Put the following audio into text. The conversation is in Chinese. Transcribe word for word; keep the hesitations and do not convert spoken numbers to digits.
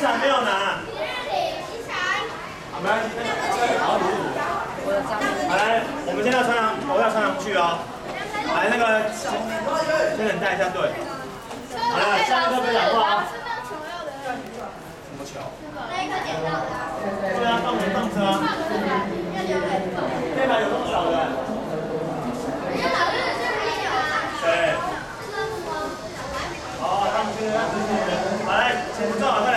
伞没有拿。好，没关系，好，好来，我们现在穿上，我要穿上去哦。来，那个，先等带一下队。好了，下一个被讲话。什么球？那一个捡到的。对啊，放人放车啊。那把有多少的？对。好，上去，上去。好来，请坐，快。